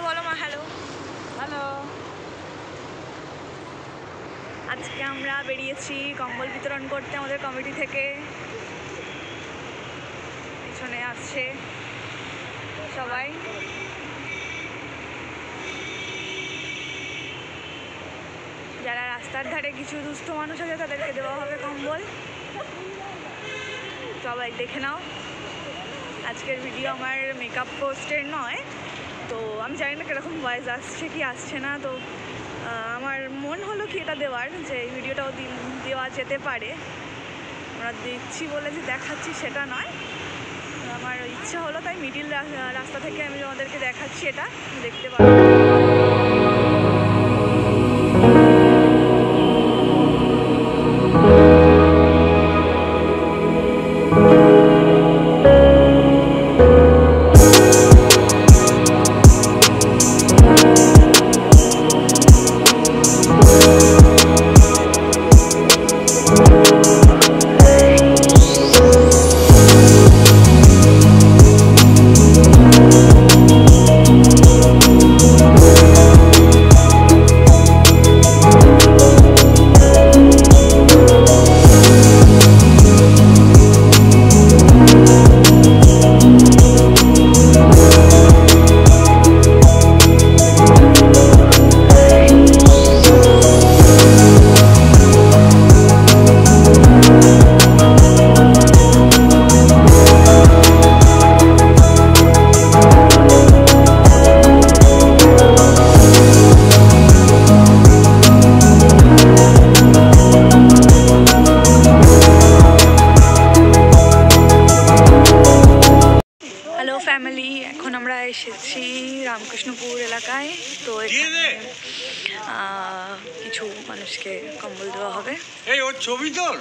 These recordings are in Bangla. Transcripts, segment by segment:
বলো মা হ্যালো। হ্যালো। আজকে আমরা বেরিয়েছি কম্বল বিতরণ করতে আমাদের কমিটি থেকে। পিছনে আসছে সবাই। যারা রাস্তার ধারে কিছু দুস্থ মানুষ আছে তাদেরকে দেওয়া হবে কম্বল। সবাই দেখে নাও। আজকের ভিডিও আমার মেকআপ পোস্টের নয়, তো আমি জানি না কীরকম ভয়েস আসছে কি আসছে না, তো আমার মন হলো কি এটা দেওয়ার, যে এই ভিডিওটাও দেওয়া যেতে পারে। আমরা দেখছি বলে যে দেখাচ্ছি সেটা নয়, আমার ইচ্ছা হলো, তাই মিডিল রাস্তা থেকে আমি তোমাদেরকে দেখাচ্ছি, এটা দেখতে পারো। ফ্যামিলি, এখন আমরা এসেছি রামকৃষ্ণপুর এলাকায়। তো এখানে কিছু মানুষকে কম্বল দেওয়া হবে। এই ওর ছবি তোল।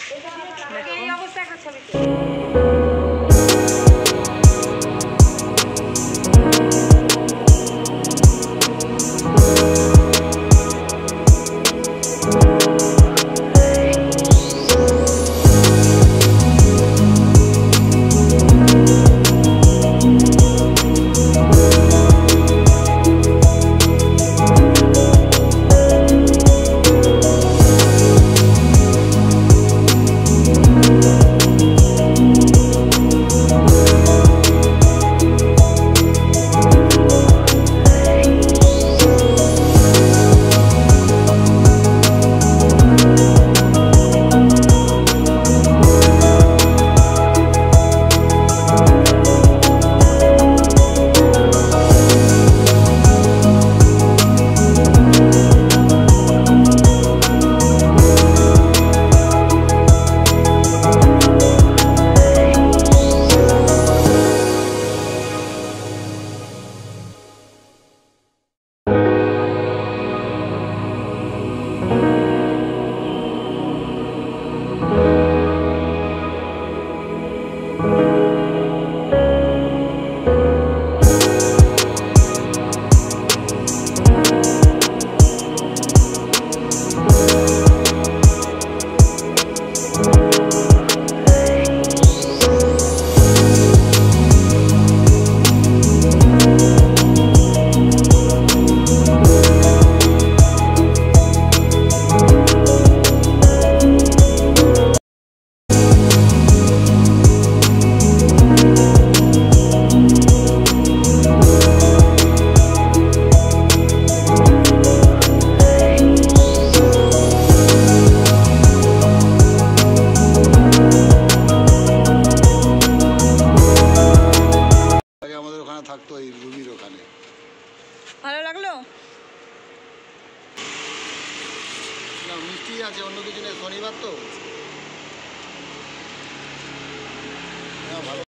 থাকতো এই রুমির ওখানে। ভালো লাগলো? না মিষ্টি আছে, অন্য কিছু নেই, শনিবার তো। ভালো।